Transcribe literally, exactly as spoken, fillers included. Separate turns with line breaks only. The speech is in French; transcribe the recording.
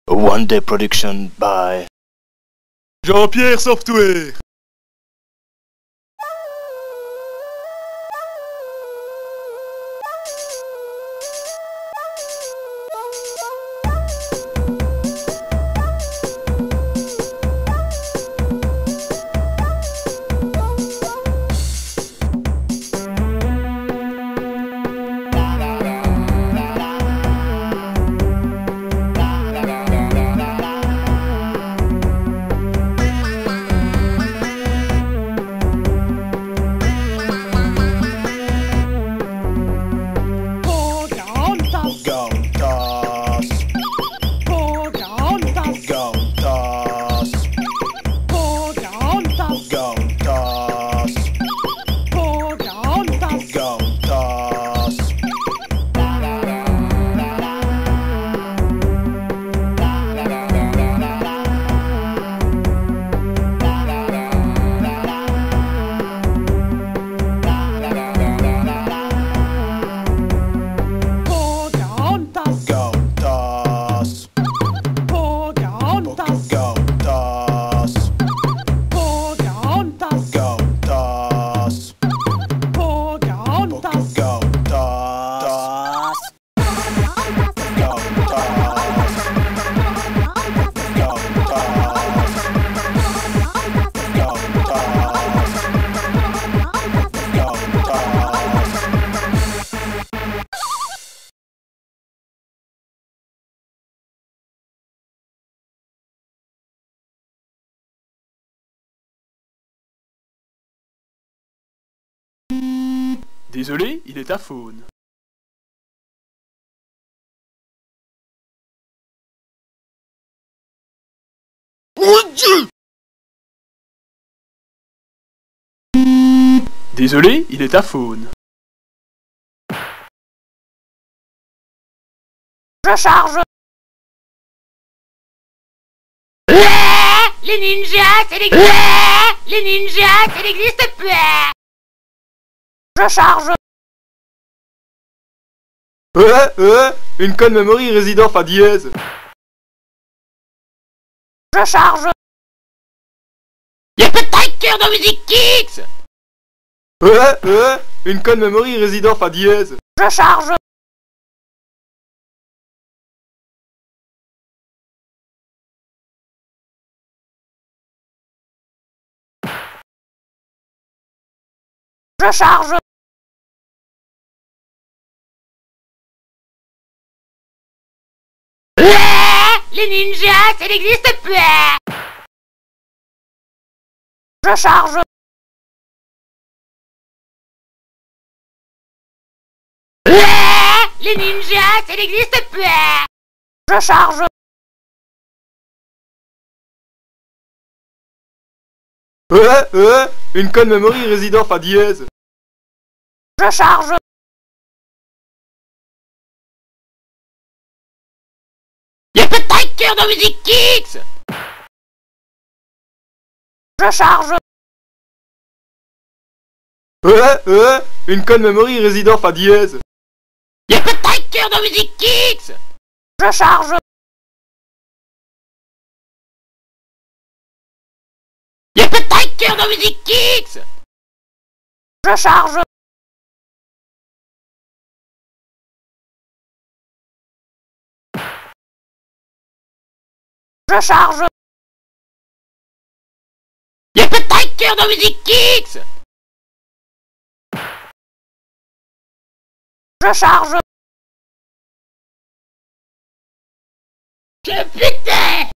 A One Day Production by
Jean-Pierre Software.
Désolé, il est à faune.
Mon Dieu!
Désolé, il est à faune.
Je charge. Les ninjas, c'est n'existe. Les ninjas, ça n'existe pas. Je charge.
Ouais, ouais, une conne memory résident fa dièse.
Je charge. Y'a pas de tracker dans Music Kicks.
Ouais, ouais, une conne memory résident fa dièse.
Je charge. Je charge. Les ninjas, ça n'existe pas. Je charge. Les ninjas, ça n'existe pas. Je charge.
Ouais, ouais, une conne memory résident fa dièse.
Je charge. Y'a pas de tracker dans Music Kicks. Je charge.
Ouais, ouais, une conne memory résident fa dièse.
Y'a pas de tracker dans Music Kicks. Je charge. Y'a pas de tracker dans Music Kicks. Je charge. Je charge. Y'a pas de tracker dans Music Kicks. Je charge. Que putain.